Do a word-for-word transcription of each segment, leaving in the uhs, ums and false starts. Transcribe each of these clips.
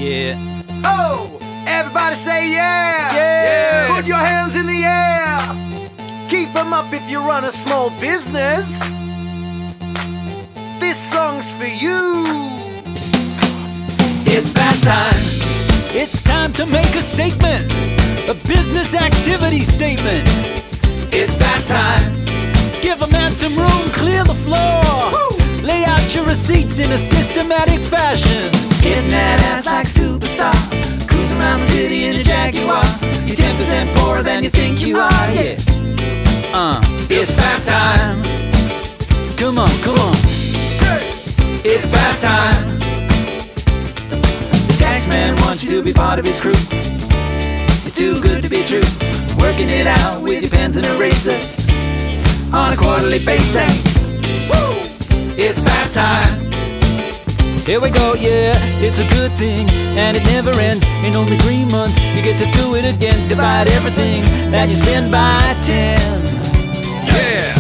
Yeah. Oh, everybody say yeah. Yeah. Put your hands in the air. Keep them up if you run a small business. This song's for you. It's B A S time. It's time to make a statement, a business activity statement. It's B A S time. Give a man some room, clear the floor. Woo! Lay out your receipts in a systematic fashion. Getting that ass like superstar. Cruising around the city in a Jaguar. You're ten percent poorer than you think you are, yeah. Uh, it's B A S time. Come on, come on. It's B A S time. The tax man wants you to be part of his crew. It's too good to be true. Working it out with your pens and erasers on a quarterly basis. Woo! It's B A S time. Here we go, yeah, it's a good thing, and it never ends. In only three months, you get to do it again. Divide everything that you spend by ten. Yeah.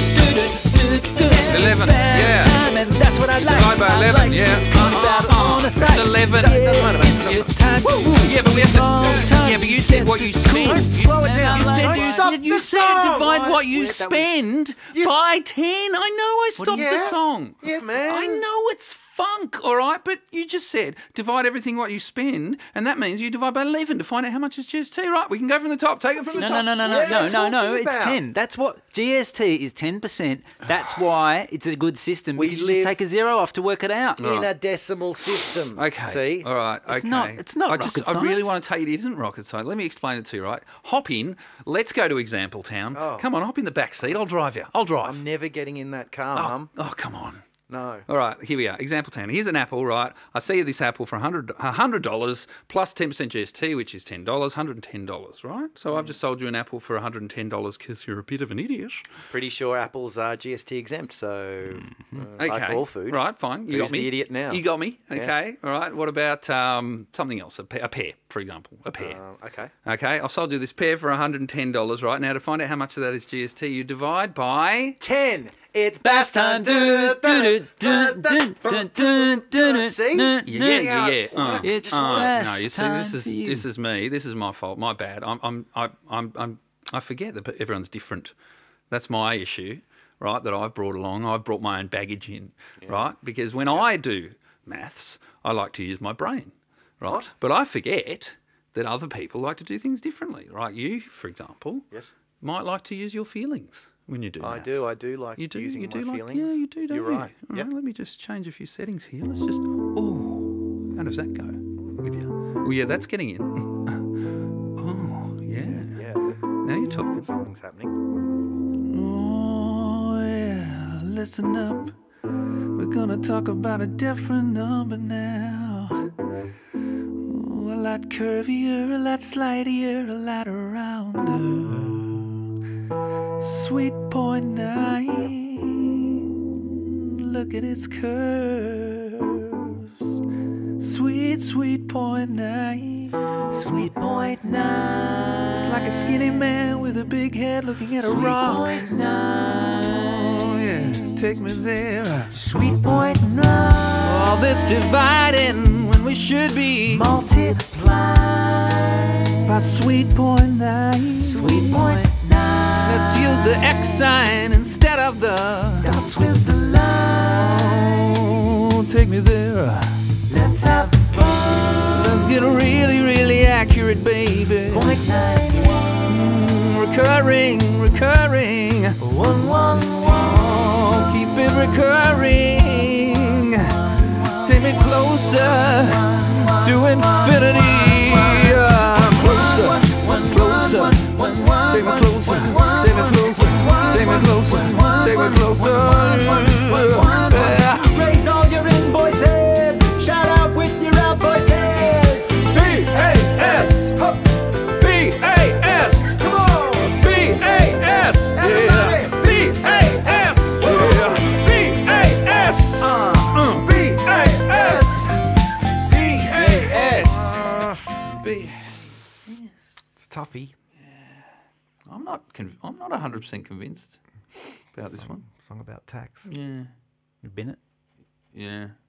eleven, yeah. Time, and that's what I like. Divide by eleven, like yeah. Uh, uh, uh, It's eleven. Yeah, but we have to. Yeah, but you said what you spend. Don't slow it down. You said Don't you, stop you the said song. divide what you Wait, that was- spend You s- by ten. I know I stopped Yeah. the song. Yeah, man. I know it's funk, all right, but you just said divide everything what you spend, and that means you divide by eleven to find out how much is G S T, right? We can go from the top. Take it from the No, top. no, no, no, no, What are no, you no, no, talking it's about? ten. That's what, G S T is ten percent. That's why it's a good system. We because you live- just take a zero off to work it out. In a decimal system. Okay. See? All right. Okay. It's not- it's not I just. rocket I really science. want to tell you it isn't rocket science. Let me explain it to you. Right. Hop in. Let's go to Example Town. Oh. Come on. Hop in the back seat. I'll drive you. I'll drive. I'm never getting in that car, oh, Mum. oh, come on. No. All right, here we are. Example Town. Here's an apple, right? I see this apple for one hundred dollars plus ten percent G S T, which is ten dollars, one hundred ten dollars, right? So I've just sold you an apple for one hundred ten dollars because you're a bit of an idiot. Pretty sure apples are G S T exempt, so uh, Okay. like all food. Right, fine. You Who's got me. the idiot now? You got me. Okay. All right. What about um, something else? A, pa- a pear, for example. A pear. Uh, okay. Okay. I've sold you this pear for one hundred ten dollars, right? Now, to find out how much of that is G S T, you divide by... Ten. It's B A S time. Do, do, do, do, do, do, do, do, See? Yeah, yeah, yeah. Uh, It's uh, last no, you see, time this is for you. this is me. This is my fault. My bad. I'm I'm I, I'm I'm I forget that everyone's different. That's my issue, right? That I've brought along. I've brought my own baggage in, right? Because when I do maths, I like to use my brain, right? What? But I forget that other people like to do things differently, right? You, for example, Yes. might like to use your feelings when you do. I maths. do. I do like You do, using you do my like, feelings. yeah, you do, don't You're you? right. All Yep. right, let me just change a few settings here. Let's just, oh, how does that go with you? Oh, yeah, that's getting in. Oh, yeah. Yeah. Now you're talking. Something's happening. Oh, yeah, listen up. We're gonna talk about a different number now. Oh, a lot curvier, a lot slightier, a lot rounder. Sweet point nine. Look at its curves. Sweet, sweet point nine. Sweet point nine. It's like a skinny man with a big head looking at a rock. Point nine. Oh yeah, take me there. Sweet point nine. All this dividing when we should be multiplying by sweet point nine. Sweet point nine. Let's use the X sign instead of the dots with the line. Oh, take me there. Let's have fun. Let's get really, really accurate, baby. Point nine one. Mm, recurring, recurring. One one one. Oh, keep it recurring. Take me closer to infinity. Uh, closer, closer. Take me closer. Take me closer. Take me closer. Take me closer. Yeah. Raise all your invoices. Shout out with your out voices. B A S. B A S. Come on. B A S. Everybody. Yeah. B A S. Yeah. B A S. Uh, Uh. B A S. B A S. B. It's a toughie. I'm not. Conv- I'm not one hundred percent convinced about this one. Song about tax. Yeah. Bennett. Yeah.